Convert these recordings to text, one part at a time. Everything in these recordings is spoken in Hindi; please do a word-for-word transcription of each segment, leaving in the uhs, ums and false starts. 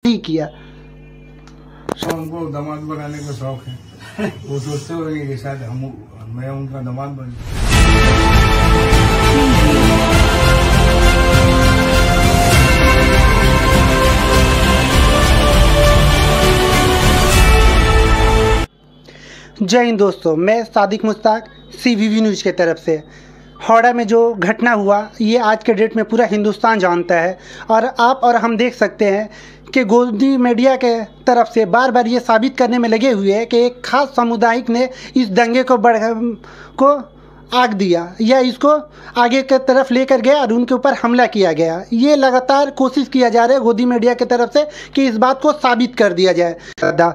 ठीक किया। उनको दामाद बनाने का शौक है, वो सोचते होंगे कि शायद हम मैं उनका दामाद बन। जय हिंद दोस्तों, मैं सादिक मुश्ताक सीवीवी न्यूज़ के तरफ से। हावड़ा में जो घटना हुआ ये आज के डेट में पूरा हिंदुस्तान जानता है और आप और हम देख सकते हैं कि गोदी मीडिया के तरफ से बार बार ये साबित करने में लगे हुए हैं कि एक खास सामुदायिक ने इस दंगे को बढ़ को आग दिया या इसको आगे की तरफ लेकर गया और उनके ऊपर हमला किया गया। ये लगातार कोशिश किया जा रहा है गोदी मीडिया की तरफ से कि इस बात को साबित कर दिया जाए।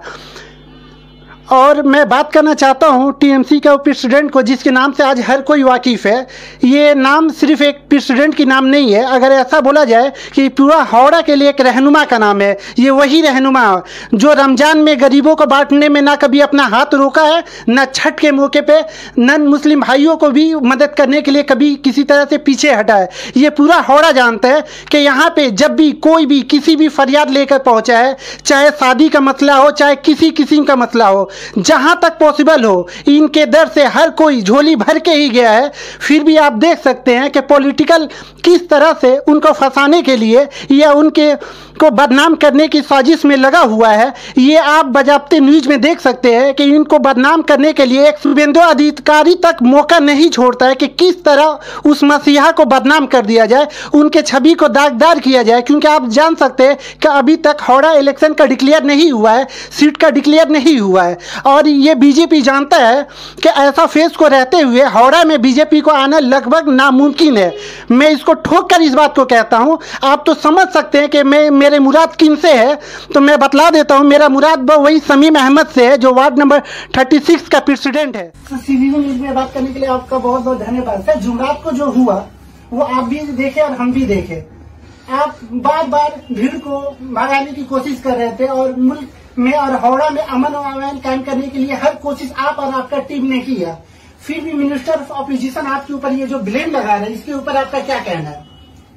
और मैं बात करना चाहता हूं टीएमसी के प्रेसिडेंट को, जिसके नाम से आज हर कोई वाकिफ़ है। ये नाम सिर्फ एक प्रेसिडेंट की नाम नहीं है, अगर ऐसा बोला जाए कि पूरा हावड़ा के लिए एक रहनुमा का नाम है। ये वही रहनुमा जो रमज़ान में गरीबों को बांटने में ना कभी अपना हाथ रोका है, ना छठ के मौके पे नन मुस्लिम भाइयों को भी मदद करने के लिए कभी किसी तरह से पीछे हटा है। ये पूरा हावड़ा जानता है कि यहाँ पर जब भी कोई भी किसी भी फरियाद लेकर पहुँचा है, चाहे शादी का मसला हो, चाहे किसी किस्म का मसला हो, जहां तक पॉसिबल हो इनके दर से हर कोई झोली भर के ही गया है। फिर भी आप देख सकते हैं कि पॉलिटिकल किस तरह से उनको फंसाने के लिए या उनके को बदनाम करने की साजिश में लगा हुआ है। ये आप बजाबते न्यूज़ में देख सकते हैं कि इनको बदनाम करने के लिए एक शुभेंदु अधिकारी तक मौका नहीं छोड़ता है कि किस तरह उस मसीहा को बदनाम कर दिया जाए, उनके छवि को दागदार किया जाए। क्योंकि आप जान सकते हैं कि अभी तक हावड़ा इलेक्शन का डिक्लेयर नहीं हुआ है, सीट का डिक्लेयर नहीं हुआ है और ये बीजेपी जानता है कि ऐसा फेस को रहते हुए हावड़ा में बीजेपी को आना लगभग नामुमकिन है। मैं इसको ठोक कर इस बात को कहता हूँ। आप तो समझ सकते हैं कि मैं मेरे मुराद किन से है, तो मैं बतला देता हूँ। मेरा मुराद वही समीम अहमद से है जो वार्ड नंबर छत्तीस का प्रेसिडेंट है। सीवीवी न्यूज़ में बात करने के लिए आपका बहुत बहुत धन्यवाद सर। जुमरात को जो हुआ वो आप भी देखे और हम भी देखे। आप बार बार भीड़ को भगाने की कोशिश कर रहे थे और मुल्क में और हावड़ा में अमन और अमान कायम करने के लिए हर कोशिश आप और आपका टीम ने किया। फिर भी मिनिस्टर ऑफ ऑपोजिशन आपके ऊपर ये जो ब्लेम लगा रहे हैं, इसके ऊपर आपका क्या कहना है?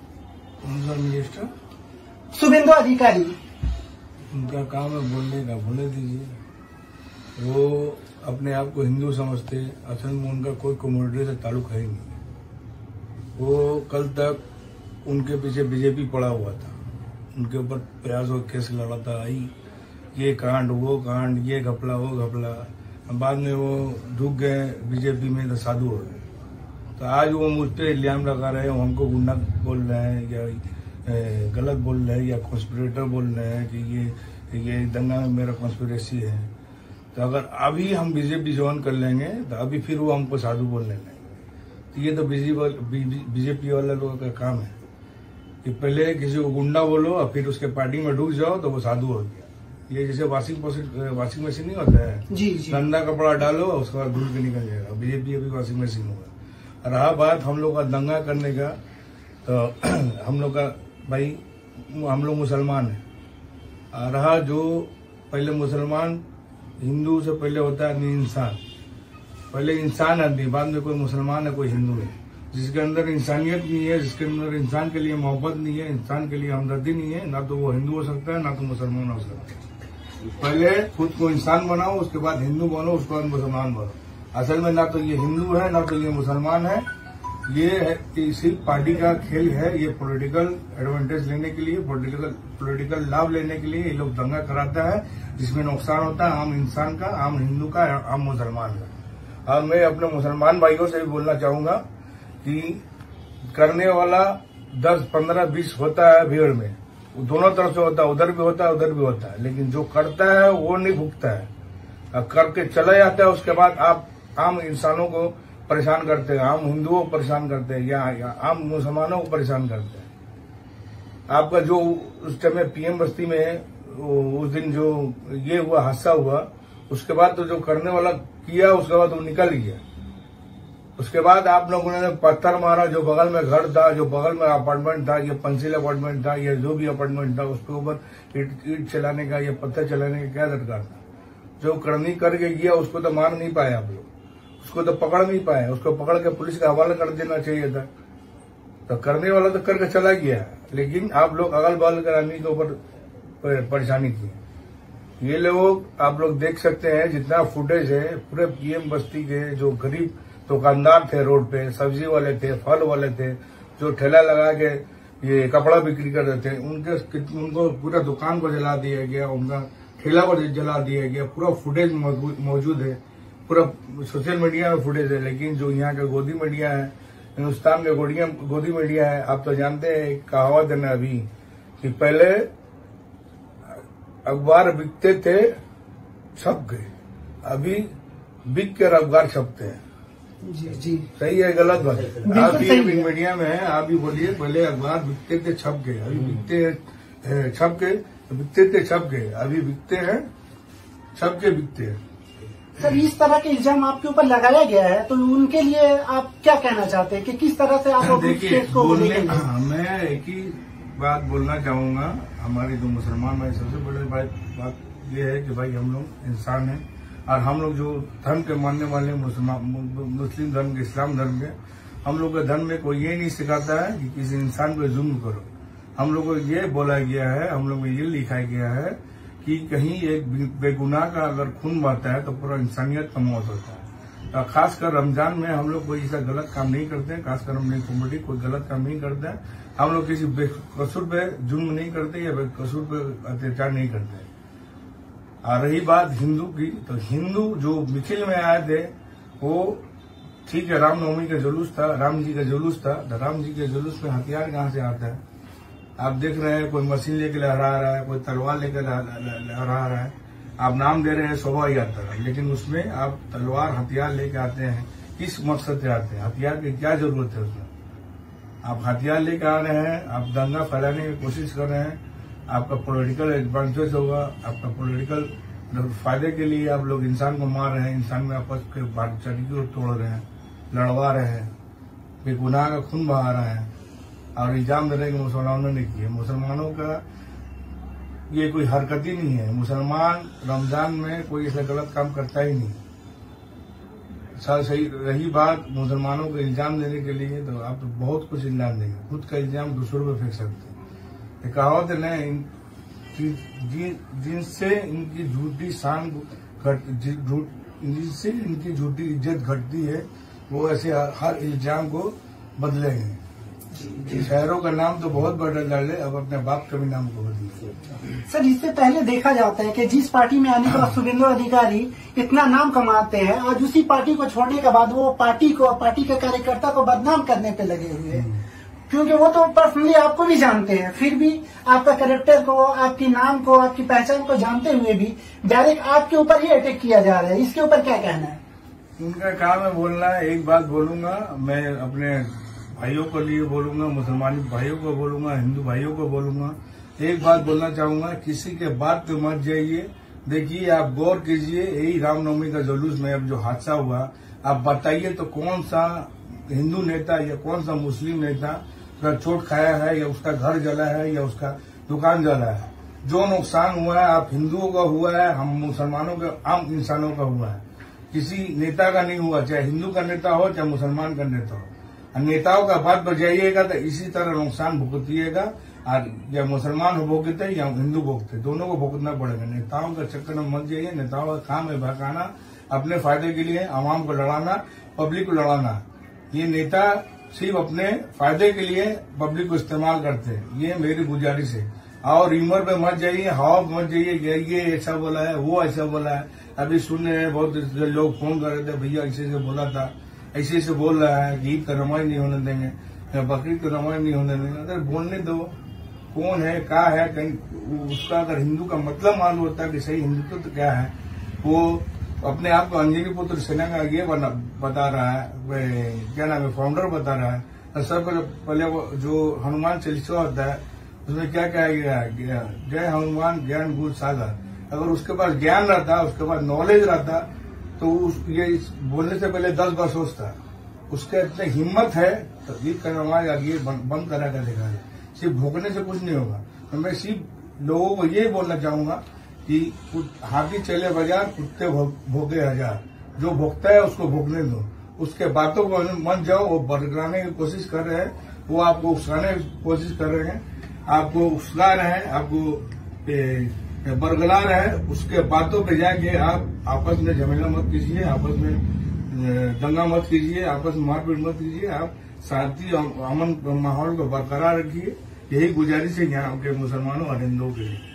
मिनिस्टर शुभेंदु अधिकारी, उनका काम है बोलने का, बोले दीजिए। वो अपने आप को हिंदू समझते, असल में उनका कोई कम्युनिटी से ताल्लुक है ही नहीं। वो कल तक उनके पीछे बीजेपी पड़ा हुआ था, उनके ऊपर प्रयास और केस लड़ा था, आई ये कांड वो कांड, ये घपला वो घपला। बाद में वो ढुक गए बीजेपी में तो साधु हो गए। तो आज वो मुझ पर इल्जाम लगा रहे हैं, वो हमको गुंडा बोल रहे हैं या गलत बोल रहे हैं या कॉन्स्पिरेटर बोल रहे हैं कि ये ये दंगा में मेरा कॉन्स्पिरेसी है। तो अगर अभी हम बीजेपी ज्वाइन कर लेंगे तो अभी फिर वो हमको साधु बोलने लगेंगे। तो ये तो बीजेपी वाला लोगों का काम है कि पहले किसी को गुंडा बोलो और फिर उसके पार्टी में ढुक जाओ तो वो साधु हो गया। ये जैसे वॉशिंग वॉशिंग मशीन नहीं होता है, जी जी, गंदा कपड़ा डालो उसके बाद धुल के निकल जाएगा। बीजेपी अभी वॉशिंग मशीन होगा। रहा बात हम लोग का दंगा करने का, तो हम लोग का भाई हम लोग मुसलमान हैं। रहा जो पहले मुसलमान हिंदू से पहले होता है आदमी इंसान, पहले इंसान आदमी, बाद में कोई मुसलमान है कोई हिंदू है। जिसके अंदर इंसानियत नहीं है, जिसके अंदर इंसान के लिए मोहब्बत नहीं है, इंसान के लिए हमदर्दी नहीं है, ना तो वो हिंदू हो सकता है ना तो मुसलमान हो सकता है। पहले खुद को इंसान बनाओ, उसके बाद हिंदू बनो, उसके बाद मुसलमान बनो। असल में ना तो ये हिंदू है ना तो ये मुसलमान है। ये सिर्फ पार्टी का खेल है। ये पॉलिटिकल एडवांटेज लेने के लिए, पॉलिटिकल पॉलिटिकल लाभ लेने के लिए ये लोग दंगा कराता है, जिसमें नुकसान होता है आम इंसान का, आम हिंदू का, आम मुसलमान का। और मैं अपने मुसलमान भाइयों से भी बोलना चाहूंगा कि करने वाला दस पंद्रह बीस होता है भीड़ में, दोनों तरफ से होता है, उधर भी होता है उधर भी होता है, लेकिन जो करता है वो नहीं भुगता है। करके चला जाता है, उसके बाद आप आम इंसानों को परेशान करते हैं, आम हिंदुओं को परेशान करते हैं या, या आम मुसलमानों को परेशान करते हैं। आपका जो उस समय पीएम बस्ती में उस दिन जो ये हुआ हादसा हुआ, उसके बाद तो जो करने वाला किया उसके बाद वो निकल गया। उसके बाद आप लोगों ने पत्थर मारा, जो बगल में घर था, जो बगल में अपार्टमेंट था, ये पंसील अपार्टमेंट था, या जो भी अपार्टमेंट था, उसके ऊपर ईट ईट चलाने का या पत्थर चलाने का क्या दरकार था? जो करनी करके गया उसको तो मार नहीं पाए आप लोग, उसको तो पकड़ नहीं पाए, उसको पकड़ के पुलिस का हवाला कर देना चाहिए था। तो करने वाला तो करके चला गया, लेकिन आप लोग अगल बगल के आदमी के ऊपर परेशानी की। ये लोग आप लोग देख सकते हैं, जितना फुटेज है पूरे पीएम बस्ती के जो गरीब दुकानदार थे, रोड पे सब्जी वाले थे, फल वाले थे, जो ठेला लगा के ये कपड़ा बिक्री करते थे, उनके उनको पूरा दुकान को जला दिया गया, उनका ठेला को जला दिया गया। पूरा फुटेज मौजूद है, पूरा सोशल मीडिया में फुटेज है। लेकिन जो यहाँ का गोदी मीडिया है, हिंदुस्तान का गोदिया गोदी मीडिया है, आप तो जानते हैं कहावत है ना अभी कि पहले अखबार बिकते थे छप गए, अभी बिक कर अखबार छपते हैं। जी जी सही है गलत बात? आप भी मीडिया में है, आप भी बोलिए, पहले अखबार बिकते थे छप गए, अभी बिकते हैं छप गए, बिकते थे छप गए, अभी बिकते हैं छप के बिकते हैं। सर, इस तरह के इल्जाम आपके ऊपर लगाया गया है, तो उनके लिए आप क्या कहना चाहते हैं कि किस तरह से आप देखिए बोलने, मैं एक ही बात बोलना चाहूंगा, हमारी जो मुसलमान भाई, सबसे बड़ी बात ये है कि भाई हम लोग इंसान हैं, और हम लोग जो धर्म के मानने वाले मुसलमान, मुस्लिम धर्म के, इस्लाम धर्म के, हम लोग के धर्म में कोई ये नहीं सिखाता है कि किसी इंसान पे जुल्म करो। हम लोग को ये बोला गया है, हम लोग में ये लिखाया गया है कि कहीं एक बेगुनाह का अगर खून बहता है तो पूरा इंसानियत का मौत होता है। तो खासकर रमजान में हम लोग कोई ऐसा गलत काम नहीं करते हैं, खासकर हम नहीं कमेटी कोई गलत काम नहीं करते हैं, हम लोग किसी बेकसूर पे जुल्म नहीं करते या बेकसूर पे अत्याचार नहीं करते। आ रही बात हिंदू की, तो हिंदू जो मिथिल में आए थे वो ठीक है, रामनवमी का जुलूस था, राम जी का जुलूस था, तो राम जी के जुलूस में हथियार कहाँ से आता है? आप देख रहे हैं, कोई मशीन लेकर लहरा रहा है, कोई तलवार लेकर लहरा रहा है। आप नाम दे रहे हैं शोभा यात्रा, लेकिन उसमें आप तलवार हथियार लेकर आते हैं, किस मकसद से आते हैं? हथियार की क्या जरूरत है उसमें? आप हथियार लेकर आ रहे हैं, आप दंगा फैलाने की कोशिश कर रहे हैं, आपका पॉलिटिकल एडवांटेज होगा, आपका पॉलिटिकल फायदे के लिए आप लोग इंसान को मार रहे हैं, इंसान में आपस के भाईचारे को तोड़ रहे हैं, लड़वा रहे हैं, बेगुनाह का खून बहा रहे हैं, और इल्जाम दे रहे हैं कि मुसलमानों ने किया। मुसलमानों का ये कोई हरकत ही नहीं है। मुसलमान रमजान में कोई ऐसा गलत काम करता ही नहीं। सर सही रही बात मुसलमानों को इल्जाम देने के लिए, तो आप तो बहुत कुछ इल्जाम देंगे, खुद का इल्जाम दूसरों पर फेंक सकते हैं। कहावत है ना, जिनसे इनकी झूठी शान घट, जिनसे इनकी झूठी इज्जत घटती है, वो ऐसे हर इल्जाम को बदलेंगे। शहरों का नाम तो बहुत बदल डाले, अब अपने बाप का भी नाम को बदले। सर, इससे पहले देखा जाता है कि जिस पार्टी में आने के बाद शुभेंदु अधिकारी इतना नाम कमाते हैं, आज उसी पार्टी को छोड़ने के बाद वो पार्टी को, पार्टी के कार्यकर्ता को बदनाम करने पे लगे हुए हैं, क्योंकि वो तो पर्सनली आपको भी जानते हैं, फिर भी आपका कैरेक्टर को, आपकी नाम को, आपकी पहचान को जानते हुए भी डायरेक्ट आपके ऊपर ही अटैक किया जा रहा है। इसके ऊपर क्या कहना है? उनका काम है बोलना। एक बात बोलूंगा, मैं अपने भाइयों के लिए बोलूंगा, मुसलमान भाइयों को बोलूंगा, हिंदू भाइयों को बोलूंगा, एक बात बोलना चाहूंगा, किसी के बात पे मत जाइए। देखिए, आप गौर कीजिए, यही रामनवमी का जुलूस में अब जो हादसा हुआ, आप बताइए तो कौन सा हिंदू नेता या कौन सा मुस्लिम नेता का चोट खाया है, या उसका घर जला है, या उसका दुकान जला है? जो नुकसान हुआ है आप हिंदुओं का हुआ है, हम मुसलमानों के आम इंसानों का हुआ है, किसी नेता का नहीं हुआ, चाहे हिंदू का नेता हो चाहे मुसलमान का नेता हो। नेताओं का बात बजाइएगा तो इसी तरह नुकसान भुगतिएगा, और या मुसलमान हो भुगते या हिंदू भुगते, दोनों को भुगतना पड़ेगा। नेताओं का चक्कर में मत जाइए। नेताओं का काम है भड़काना, अपने फायदे के लिए आवाम को लड़ाना, पब्लिक को लड़ाना। ये नेता सिर्फ अपने फायदे के लिए पब्लिक को इस्तेमाल करते हैं, ये मेरी गुजारिश है। और रीमर पे मत जाइए, हवा मत जाइए, ये ऐसा बोला है, वो ऐसा बोला है। अभी सुन रहे हैं, बहुत लोग फोन कर रहे थे, भैया ऐसे ऐसे बोला था, ऐसे ऐसे बोल रहा है कि ईद का नमाज नहीं होने देंगे या बकरीद का नमाज नहीं होने देंगे। अगर बोलने दो, कौन है क्या है, कहीं उसका अगर हिंदू का मतलब मालूम होता है कि सही हिंदुत्व तो क्या है, वो अपने आप को अंजनी पुत्र सेना का ये बता रहा है, क्या नाम है, फाउंडर बता रहा है। और सबसे पहले वो जो हनुमान चालीसा होता है उसमें क्या कहा गया है, जय हनुमान ज्ञान गुण सागर। अगर उसके पास ज्ञान रहता, उसके पास नॉलेज रहता, तो उस ये बोलने से पहले दस बार सोचता। उसके इतने हिम्मत है तो ईद का नमाज आगे बंद करा कर देखा है। सिर्फ भोगने से कुछ नहीं होगा। तो मैं सिर्फ लोगों को ये बोलना चाहूंगा कि हाथी चले बाजार, कुत्ते भोगे हजार। जो भोगता है उसको भोगने दो, उसके बातों को मत जाओ। वो बरगलाने की कोशिश कर रहे हैं, वो आपको उकसाने की कोशिश कर रहे हैं, आपको उकसा रहे हैं, आपको बरकरार है, उसके बातों पे जाके आप आपस में झमेला मत कीजिए, आपस में दंगा मत कीजिए, आपस में मारपीट मत कीजिए। आप शांति और अमन माहौल को बरकरार रखिए। यही गुजारिश है यहाँ के मुसलमानों और हिंदुओं के लिए।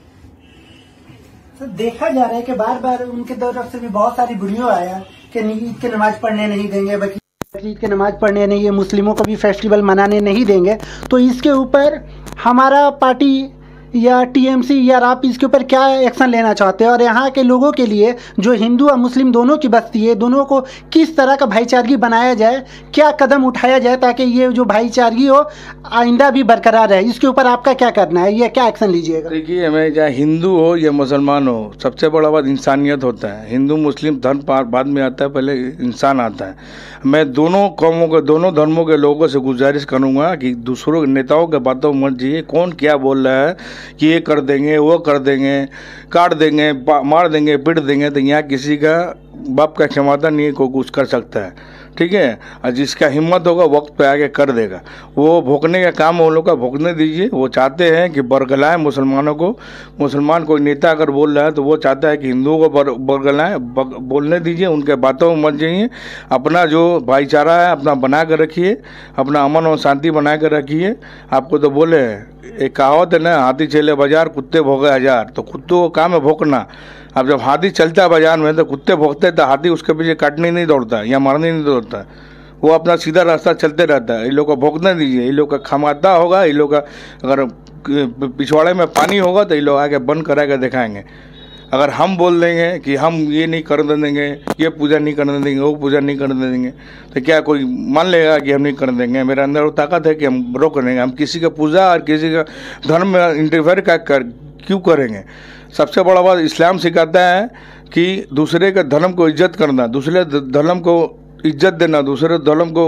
तो देखा जा रहा है कि बार बार उनके तरफ से भी बहुत सारी वीडियो आया कि ईद की नमाज पढ़ने नहीं देंगे, बकरीद की नमाज पढ़ने नहीं है, मुस्लिमों को भी फेस्टिवल मनाने नहीं देंगे। तो इसके ऊपर हमारा पार्टी या टीएमसी या आप इसके ऊपर क्या एक्शन लेना चाहते हैं, और यहाँ के लोगों के लिए जो हिंदू और मुस्लिम दोनों की बस्ती है, दोनों को किस तरह का भाईचारगी बनाया जाए, क्या कदम उठाया जाए ताकि ये जो भाईचारगी हो आइंदा भी बरकरार रहे, इसके ऊपर आपका क्या करना है, या क्या एक्शन लीजिएगा? देखिए, हमें चाहे हिंदू हो या मुसलमान हो, सबसे बड़ा बात इंसानियत होता है। हिंदू मुस्लिम धर्म बाद में आता है, पहले इंसान आता है। मैं दोनों कौमों के, दोनों धर्मों के लोगों से गुजारिश करूँगा कि दूसरों नेताओं के बातों मत जाइए। कौन क्या बोल रहा है कि ये कर देंगे, वो कर देंगे, काट देंगे, मार देंगे, पीट देंगे, तो यहाँ किसी का बाप का क्षमता नहीं है कोई कुछ कर सकता है। ठीक है, और जिसका हिम्मत होगा वक्त पे आके कर देगा। वो भोंकने का काम उन लोग का भोंकने दीजिए। वो चाहते हैं कि बरगलाएं मुसलमानों को। मुसलमान कोई नेता अगर बोल रहा है तो वो चाहता है कि हिंदुओं को बर, बरगलाएं, बोलने दीजिए, उनके बातों में मत जाइए। अपना जो भाईचारा है अपना बना कर रखिए, अपना अमन और शांति बना कर रखिए। आपको तो बोले एक कहावत है ना, हाथी चले बाजार कुत्ते भोगे हजार। तो कुत्तों को काम है भोंकना। अब जब हाथी चलता है बाजार में तो कुत्ते भोंकते हैं, तो हाथी उसके पीछे काटने नहीं दौड़ता या मारने नहीं दौड़ता, वो अपना सीधा रास्ता चलते रहता है। इन लोग को भोंकने दीजिए। इन लोग का खमाता होगा, इन लोग का अगर पिछवाड़े में पानी होगा तो ये लोग आके बंद करा के दिखाएंगे। अगर हम बोल देंगे कि हम ये नहीं करने देंगे, ये पूजा नहीं करने देंगे, वो पूजा नहीं करने देंगे, तो क्या कोई मान लेगा कि हम नहीं करने देंगे? मेरे अंदर वो ताकत है कि हम रोक देंगे। हम किसी का पूजा और किसी का धर्म में इंटरफेयर का कर क्यों करेंगे? सबसे बड़ा बात इस्लाम सिखाता है कि दूसरे के धर्म को इज्जत करना, दूसरे धर्म को इज्जत देना, दूसरे धर्म को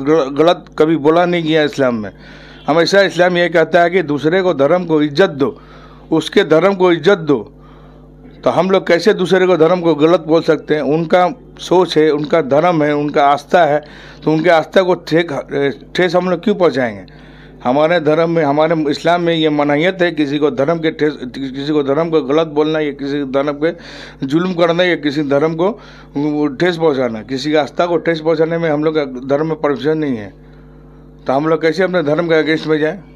गलत कभी बोला नहीं गया इस्लाम में। हमेशा इस्लाम ये कहता है कि दूसरे को धर्म को इज्जत दो, उसके धर्म को इज्जत दो। तो हम लोग कैसे दूसरे को धर्म को गलत बोल सकते हैं? उनका सोच है, उनका धर्म है, उनका आस्था है, तो उनके आस्था को ठेस हम लोग क्यों पहुँचाएँगे? हमारे धर्म में, हमारे इस्लाम में ये मनाहियत है किसी को धर्म के ठेस, किसी को धर्म को गलत बोलना, या किसी धर्म के जुल्म करना, या किसी धर्म को ठेस पहुंचाना। किसी की आस्था को ठेस पहुंचाने में हम लोग धर्म में परमिशन नहीं है। तो हम लोग कैसे अपने धर्म के अगेंस्ट में जाए?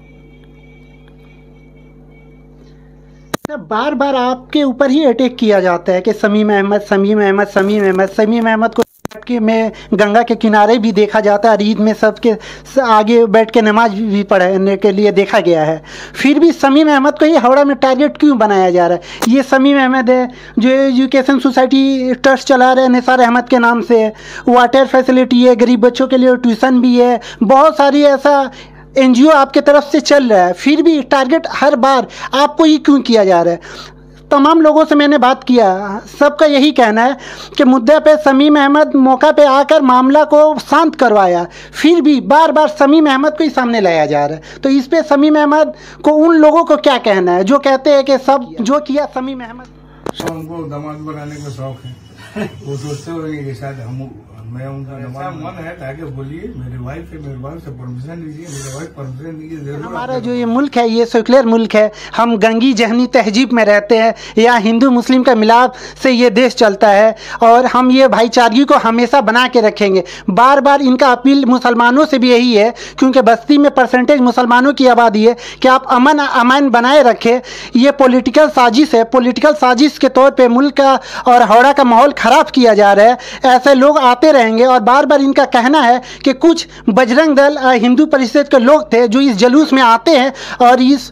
बार बार आपके ऊपर ही अटैक किया जाता है कि समीम अहमद समीम अहमद समीम अहमद समीम अहमद को के में गंगा के किनारे भी देखा जाता है, ईद में सबके आगे बैठ के नमाज भी पढ़ने के लिए देखा गया है। फिर भी समीम अहमद को ही हावड़ा में टारगेट क्यों बनाया जा रहा है? ये समीम अहमद है जो एजुकेशन सोसाइटी ट्रस्ट चला रहे हैं निसार अहमद के नाम से, वाटर फैसिलिटी है, गरीब बच्चों के लिए ट्यूशन भी है, बहुत सारी ऐसा एनजीओ आपके तरफ से चल रहा है। फिर भी टारगेट हर बार आपको ही क्यों किया जा रहा है? तमाम लोगों से मैंने बात किया, सबका यही कहना है कि मुद्दे पे समीम अहमद मौका पे आकर मामला को शांत करवाया, फिर भी बार बार समीम अहमद को ही सामने लाया जा रहा है। तो इस पे समीम अहमद को उन लोगों को क्या कहना है जो कहते हैं कि सब जो किया समीम अहमद? उनको दामाद बनाने का शौक है, वो सोचते होंगे कि शायद हम मैं उनका ऐसा मन है ताकि बोलिए मेरी वाइफ है, मेरे वाइफ से परमिशन लीजिए, मेरी वाइफ परमिशन लीजिए जरूर। हमारा जो ये मुल्क है ये सेक्युलर मुल्क है, हम गंगी जहनी तहजीब में रहते हैं, यहाँ हिंदू मुस्लिम का मिलाप से ये देश चलता है और हम ये भाईचारगी को हमेशा बना के रखेंगे। बार बार इनका अपील मुसलमानों से भी यही है, क्योंकि बस्ती में परसेंटेज मुसलमानों की आबादी है, कि आप अमन अमान बनाए रखें। ये पॉलिटिकल साजिश है, पॉलिटिकल साजिश के तौर पर मुल्क का और हावड़ा का माहौल ख़राब किया जा रहा है। ऐसे लोग आते रहेंगे और बार बार इनका कहना है कि कुछ बजरंग दल हिंदू परिषद के लोग थे जो इस जलूस में आते हैं और इस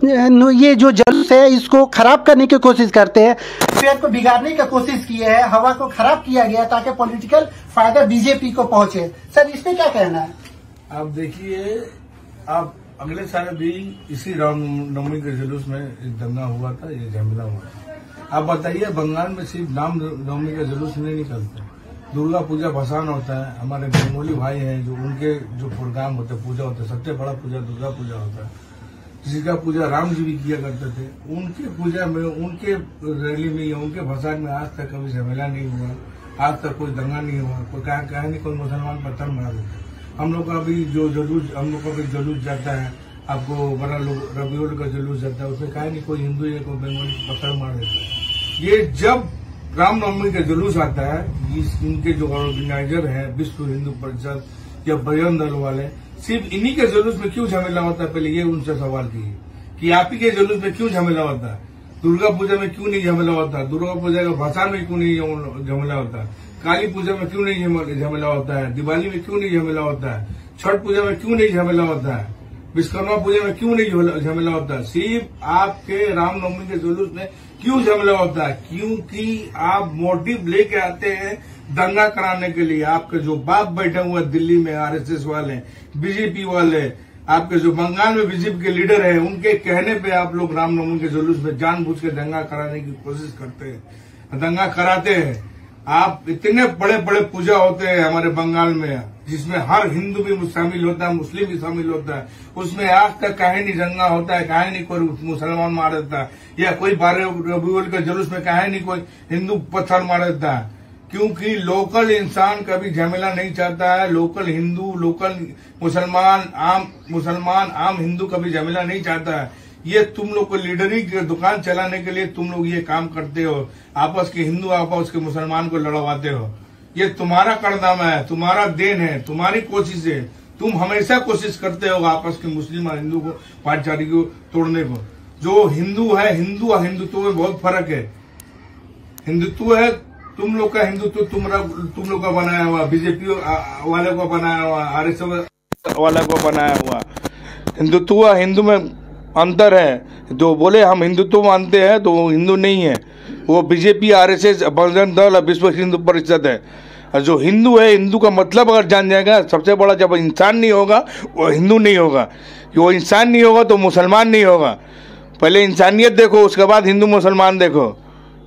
ये जो जलूस है इसको खराब करने की कोशिश करते हैं, पेड़ को बिगाड़ने की कोशिश की है, हवा को खराब किया गया ताकि पॉलिटिकल फायदा बीजेपी को पहुंचे। सर इस पे क्या कहना है? आप देखिए, आप अगले साल भी इसी रामनवमी के जुलूस में दंगा हुआ था, ये झमेला हुआ था। आप बताइए, बंगाल में सिर्फ राम नवमी का जुलूस नहीं निकलता, दुर्गा पूजा भसान होता है। हमारे बंगाली भाई हैं जो उनके जो प्रोग्राम होते हैं, पूजा होता है, सबसे बड़ा पूजा दुर्गा पूजा होता है, जिसका पूजा राम जी भी किया करते थे। उनके पूजा में, उनके रैली में या उनके भसान में आज तक कभी झमेला नहीं हुआ, आज तक कोई दंगा नहीं हुआ, कोई कहा कहा नहीं कोई मुसलमान पत्थर मार देते। हम लोग का भी जो जुलूस, हम लोग का भी जुलूस जाता है, आपको बड़ा लोग रबियोल का जुलूस जाता है, उसमें कहा नहीं कोई हिंदू या कोई बंगाली पत्थर मार देता है। ये जब रामनवमी का जुलूस आता है, इस इनके जो ऑर्गेनाइजर है विश्व हिंदू परिषद या बजरंग दल वाले, सिर्फ इन्हीं के जुलूस में क्यों झमेला होता है? पहले ये उनसे सवाल कीजिए कि आप ही के जुलूस में क्यों झमेला होता है? दुर्गा पूजा में क्यों नहीं झमेला होता? दुर्गा पूजा का भाषा में क्यों नहीं झमेला होता? काली पूजा में क्यों नहीं झमेला होता है? दिवाली में क्यों नहीं झमेला होता है? छठ पूजा में क्यों नहीं झमेला होता है? विश्वकर्मा पूजा में क्यों नहीं झमेला होता है? सिर्फ आपके रामनवमी के जुलूस में क्यों झमेला होता है? क्योंकि आप मोटिव लेके आते हैं दंगा कराने के लिए। आपके जो बाप बैठे हुए दिल्ली में आरएसएस वाले, बीजेपी वाले, आपके जो बंगाल में बीजेपी के लीडर हैं, उनके कहने पे आप लोग रामनवमी के जुलूस में जानबूझ के दंगा कराने की कोशिश करते हैं, दंगा कराते हैं। आप इतने बड़े बड़े पूजा होते हैं हमारे बंगाल में, जिसमें हर हिंदू भी शामिल होता है, मुस्लिम भी शामिल होता है। उसमें आज तक काहे नहीं दंगा होता है, काहे नहीं कोई मुसलमान मार देता है, या कोई बारह रबियुल के जुलूस में काहे नहीं कोई हिंदू पत्थर मार देता है? क्योंकि लोकल इंसान कभी झमेला नहीं चाहता है। लोकल हिंदू, लोकल मुसलमान, आम मुसलमान, आम हिंदू कभी झमेला नहीं चाहता है। ये तुम लोग को लीडरी की दुकान चलाने के लिए तुम लोग ये काम करते हो, आपस के हिंदू आपस के मुसलमान को लड़वाते हो। ये तुम्हारा कारनामा है, तुम्हारा देन है, तुम्हारी कोशिश है। तुम हमेशा कोशिश करते हो आपस के मुस्लिम और हिंदू को, भाईचारे को तोड़ने को। जो हिंदू है, हिंदू और हिंदुत्व में बहुत फर्क है। हिंदुत्व है तुम लोग का, हिंदुत्व तुम्हारा तुम लोग का बनाया हुआ, बीजेपी वाले को बनाया हुआ, आरएसएस वाले को बनाया हुआ। हिंदुत्व हिंदू में अंतर है। जो बोले हम हिंदुत्व मानते हैं तो वो हिंदू नहीं है, वो बीजेपी, आरएसएस, बजरंग दल और विश्व हिंदू परिषद है। और जो हिंदू है, हिंदू का मतलब अगर जान जाएगा, सबसे बड़ा जब इंसान नहीं होगा वो हिंदू नहीं होगा। वो इंसान नहीं होगा तो मुसलमान नहीं होगा। पहले इंसानियत देखो, उसके बाद हिंदू मुसलमान देखो।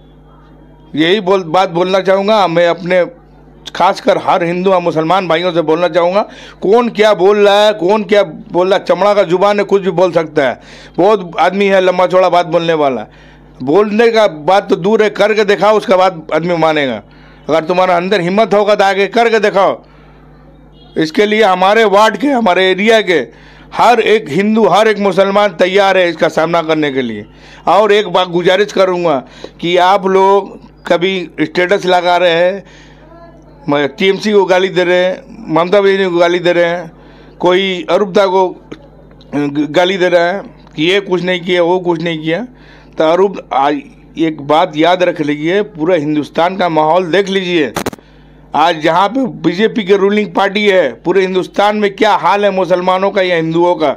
यही बोल बात बोलना चाहूँगा मैं अपने, खासकर हर हिंदू और मुसलमान भाइयों से बोलना चाहूँगा। कौन क्या बोल रहा है, कौन क्या बोल रहा है, चमड़ा का जुबान है, कुछ भी बोल सकता है। बहुत आदमी है लंबा चौड़ा बात बोलने वाला। बोलने का बात तो दूर है, करके दिखाओ, उसके बाद आदमी मानेगा। अगर तुम्हारा अंदर हिम्मत होगा तो आगे करके दिखाओ। इसके लिए हमारे वार्ड के, हमारे एरिया के हर एक हिंदू, हर एक मुसलमान तैयार है इसका सामना करने के लिए। और एक बात गुजारिश करूँगा कि आप लोग कभी स्टेटस लगा रहे हैं, टीएमसी को गाली दे रहे हैं, ममता बनर्जी को गाली दे रहे हैं, कोई अरूपता को गाली दे रहा है कि ये कुछ नहीं किया, वो कुछ नहीं किया। तो अरूप, एक बात याद रख लीजिए, पूरा हिंदुस्तान का माहौल देख लीजिए। आज जहाँ पे बीजेपी की रूलिंग पार्टी है, पूरे हिंदुस्तान में क्या हाल है मुसलमानों का या हिंदुओं का।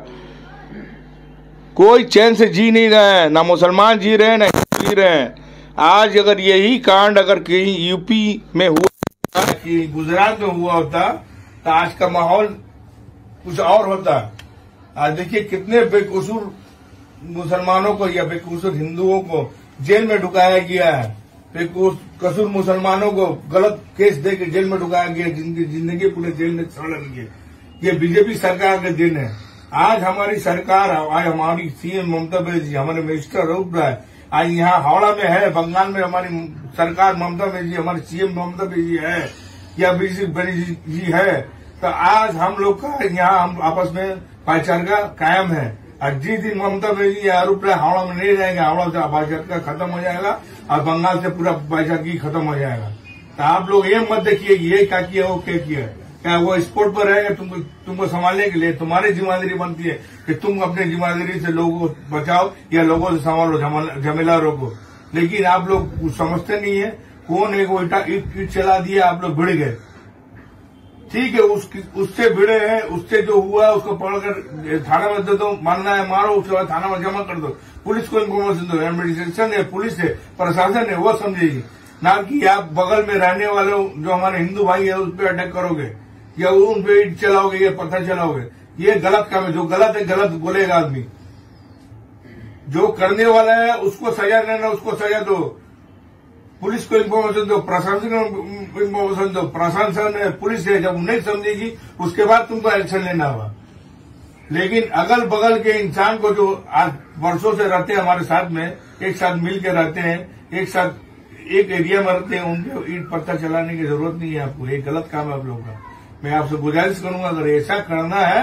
कोई चैन से जी नहीं रहे हैं, ना मुसलमान जी रहे हैं ना हिंदू जी रहे हैं। आज अगर यही कांड अगर कहीं यूपी में हुआ कि गुजरात में हुआ होता तो आज का माहौल कुछ और होता। आज देखिए कितने बेकसूर मुसलमानों को या बेकसूर हिंदुओं को जेल में ढुकाया गया है। बेकसूर मुसलमानों को गलत केस दे के जेल में ढुकाया गया, जिनकी जिंदगी पूरे जेल में सड़ रही है। ये बीजेपी सरकार के दिन है। आज हमारी सरकार, आज हमारी सीएम ममता बनर्जी, हमारे मिनिस्टर रूप राय आज यहाँ हावड़ा में है, बंगाल में हमारी सरकार ममता बनर्जी, हमारी सीएम ममता बनर्जी है या बनर्जी जी है। तो आज हम लोग का यहाँ हम आपस में भाईचारा कायम है। और जिस दिन ममता बनर्जी या रूप राय हावड़ा में नहीं रहेंगे, हावड़ा से भाईचारा खत्म हो जाएगा और बंगाल से पूरा भाईचारा खत्म हो जाएगा। तो आप लोग ये मत देखिए ये क्या किया, वो क्या किया। क्या वो स्पोर्ट पर रहेंगे तुमको तुमको संभालने के लिए? तुम्हारी जिम्मेदारी बनती है कि तुम अपने जिम्मेदारी से लोगों को बचाओ या लोगों से संभालो, झमेला रोको। लेकिन आप लोग कुछ समझते नहीं है। कौन एक उल्टा ईट ईट चला दिया, आप लोग भिड़ गए। ठीक है, उस, उससे भिड़े हैं, उससे जो हुआ उसको पकड़कर थाना में दे दो, मानना है मारो, उसके बाद थाना में जमा कर दो, पुलिस को इन्फॉर्मेशन दो। एडमिनिस्ट्रेशन है, पुलिस है, प्रशासन है, वो समझेगी। ना कि आप बगल में रहने वाले जो हमारे हिंदू भाई है उस पर अटैक करोगे या उन पे ईट चलाओगे या पत्थर चलाओगे। ये गलत काम है। जो गलत है गलत बोलेगा आदमी। जो करने वाला है उसको सजा देना, उसको सजा दो। पुलिस को इन्फॉर्मेशन दो, प्रशासन को इन्फॉर्मेशन दो। प्रशासन है, पुलिस है, जब नहीं समझेगी उसके बाद तुमको एक्शन लेना होगा। लेकिन अगल बगल के इंसान को जो आज वर्षों से रहते हैं हमारे साथ में, एक साथ मिल के रहते हैं, एक साथ एक एरिया में रहते हैं, उनके ईट पत्थर चलाने की जरूरत नहीं है आपको। ये गलत काम है आप लोगों का। मैं आपसे गुजारिश करूंगा, अगर ऐसा करना है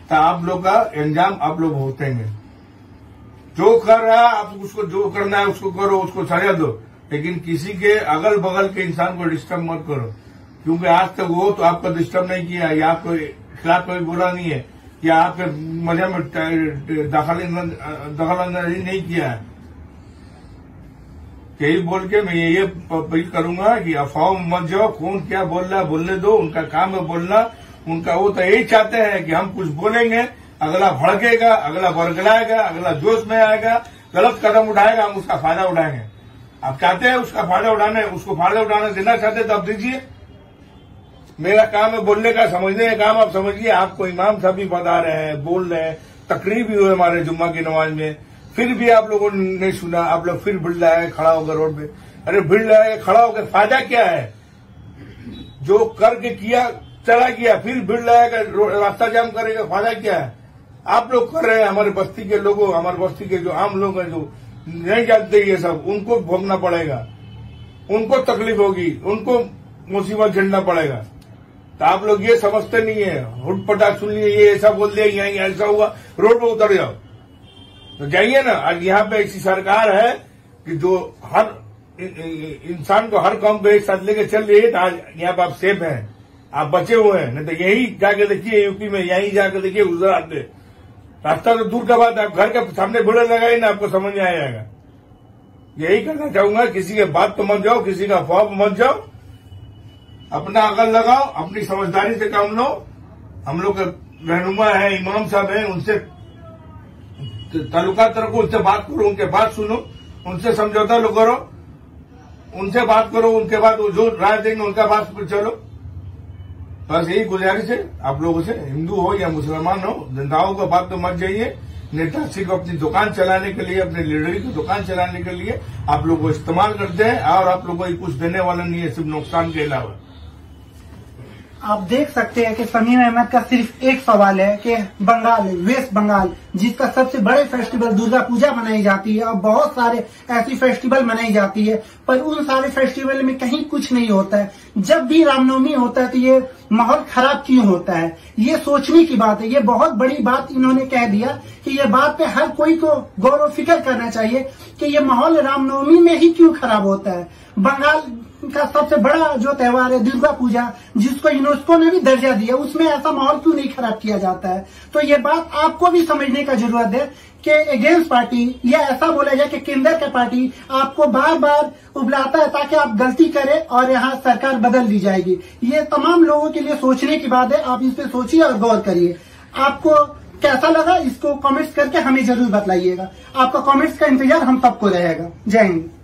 तो आप लोग का अंजाम आप लोग भुगतेंगे। जो कर रहा है आप उसको, जो करना है उसको करो, उसको सजा दो, लेकिन किसी के अगल बगल के इंसान को डिस्टर्ब मत करो, क्योंकि आज तक वो तो आपका डिस्टर्ब नहीं किया, या आपको खिलाफ कोई बोला नहीं है, या आपके मजे में दखलंदाजी नहीं किया है। यही बोल के मैं ये अपील करूंगा कि अफवाह मत जाओ, कौन क्या बोल रहा है बोलने दो, उनका काम है बोलना। उनका वो तो यही चाहते हैं कि हम कुछ बोलेंगे, अगला भड़केगा, अगला बरगलाएगा, अगला जोश में आएगा, गलत कदम उठाएगा, हम उसका फायदा उठाएंगे। आप चाहते हैं उसका फायदा उठाने, उसको फायदा उठाने देना चाहते तो आप दीजिए। मेरा काम है बोलने का, समझने का काम आप समझिए। आपको इमाम साहब भी बता रहे हैं, बोल रहे हैं, तकरीर भी हुए हमारे जुम्मा की नमाज में, फिर भी आप लोगों ने नहीं सुना। आप लोग फिर भिड़ रहा है खड़ा होकर रोड पे। अरे भिड़ रहा है खड़ा होकर फायदा क्या है? जो करके किया चला गया, फिर भिड़ रहा है रास्ता जाम करेगा, फायदा क्या है? आप लोग कर रहे हैं। हमारे बस्ती के लोगों, हमारे बस्ती के जो आम लोग हैं, जो नहीं जानते ये सब, उनको भोगना पड़ेगा, उनको तकलीफ होगी, उनको मुसीबत झेलना पड़ेगा। तो आप लोग ये समझते नहीं है, हुट पटाख सुन लिए, ये ऐसा बोल दिया, यहाँ ऐसा हुआ, रोड पे उतर जाओ। तो जाइए ना। आज यहाँ पे ऐसी सरकार है कि जो हर इंसान को हर काम पे एक साथ लेके चल रही है। तो आज यहाँ पे आप सेफ हैं, आप बचे हुए हैं। नहीं तो यही जाके देखिए यूपी में, यही जाके देखिए गुजरात में, रास्ता तो दूर का बात है, आप घर के सामने भीड़ लगाई ना, आपको समझ में आ जाएगा। यही कहना चाहूंगा, किसी के बात तो मत जाओ, किसी का अफवाह पे मत जाओ, अपना अकल लगाओ, अपनी समझदारी से काम लो। हम लोग रहनुमा है, इमाम साहब है, उनसे ताल्लुकात रखो, उनसे बात करो, उनके बात सुनो, उनसे समझौता लो करो, उनसे बात करो, उनके बाद वो जो राय देंगे उनका बात पर चलो। बस यही गुजारिश है आप लोगों से, हिंदू हो या मुसलमान हो, नेताओं का बात तो मत जाइए। नेता सिर्फ अपनी दुकान चलाने के लिए, अपने लीडरी की दुकान चलाने के लिए आप लोग को इस्तेमाल करते हैं, और आप लोगों को कुछ देने वाला नहीं है, सिर्फ नुकसान के अलावा। आप देख सकते हैं कि समीम अहमद का सिर्फ एक सवाल है कि बंगाल, वेस्ट बंगाल, जिसका सबसे बड़े फेस्टिवल दुर्गा पूजा मनाई जाती है और बहुत सारे ऐसी फेस्टिवल मनाई जाती है, पर उन सारे फेस्टिवल में कहीं कुछ नहीं होता है। जब भी रामनवमी होता है तो ये माहौल खराब क्यों होता है? ये सोचने की बात है। ये बहुत बड़ी बात इन्होंने कह दिया कि ये बात पे हर कोई को गौर फिक्र करना चाहिए कि ये माहौल रामनवमी में ही क्यों खराब होता है। बंगाल का सबसे बड़ा जो त्योहार है दुर्गा पूजा, जिसको यूनेस्को ने भी दर्जा दिया, उसमें ऐसा माहौल क्यों नहीं खराब किया जाता है? तो ये बात आपको भी समझने का जरूरत है कि अगेंस्ट पार्टी, या ऐसा बोला जाए कि केंद्र का पार्टी आपको बार बार उबलाता है ताकि आप गलती करें और यहाँ सरकार बदल दी जाएगी। ये तमाम लोगों के लिए सोचने की बात है। आप इस पे सोचिए और गौर करिए। आपको कैसा लगा इसको कमेंट्स करके हमें जरूर बताइएगा। आपका कमेंट्स का इंतजार हम सबको रहेगा। जय हिंद।